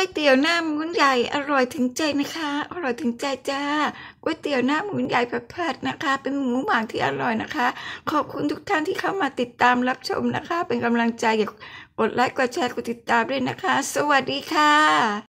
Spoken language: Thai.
วยเตี๋ยวหน้าหมูใหญ่อร่อยถึงใจนะคะอร่อยถึงใจจ้าก๋วยเตี๋ยวหน้าหมูใหญ่ผัดนะคะเป็นหมูหมักที่อร่อยนะคะขอบคุณทุกท่านที่เข้ามาติดตามรับชมนะคะเป็นกำลังใจกดไลค์กดแชร์กดติดตามด้วยนะคะสวัสดีค่ะ